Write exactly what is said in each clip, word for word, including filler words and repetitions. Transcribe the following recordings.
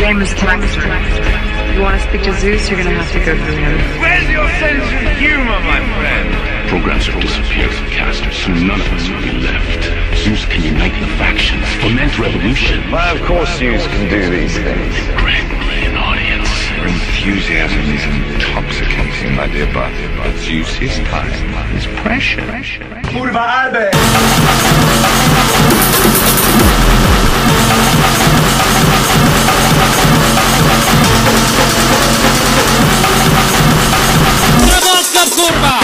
game is Texter. If you want to speak to Zeus, you're gonna have to go through him. Where's your sense of humor, my friend? Programs have disappeared from casters, so none of us will be left. Zeus can unite the factions, foment revolution. Why, of course Zeus can do these things. Grant an audience. Your enthusiasm is intoxicating, my dear, but, but Zeus's time is precious. Kurwa, Albert! Robocop, kurwa!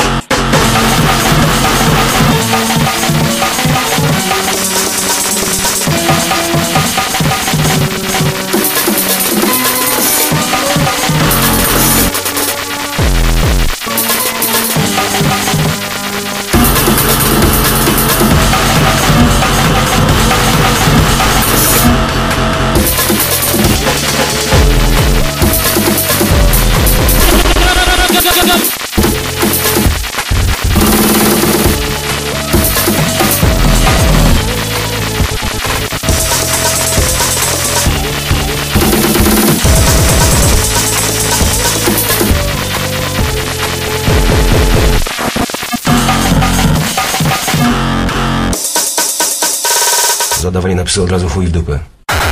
Zadawanie na psy od razu chuj w dupę.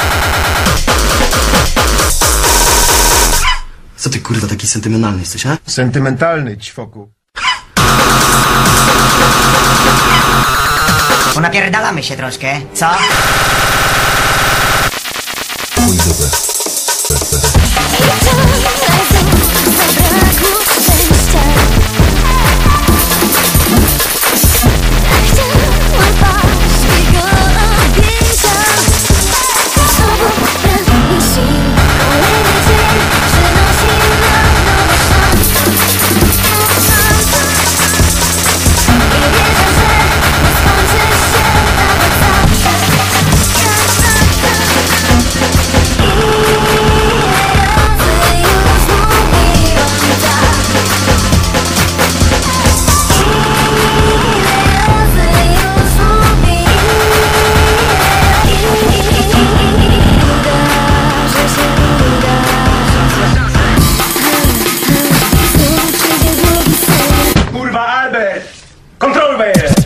Co ty kurwa taki sentymentalny jesteś, a? Sentymentalny, ćwoku. Napierdalamy się troszkę, co? Chuj w dupę. Kurwa, Albert! Kontrolujmy je!